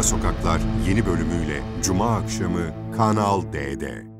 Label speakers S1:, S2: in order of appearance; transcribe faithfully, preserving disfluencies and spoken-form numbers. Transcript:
S1: Arka Sokaklar yeni bölümüyle Cuma akşamı Kanal D'de.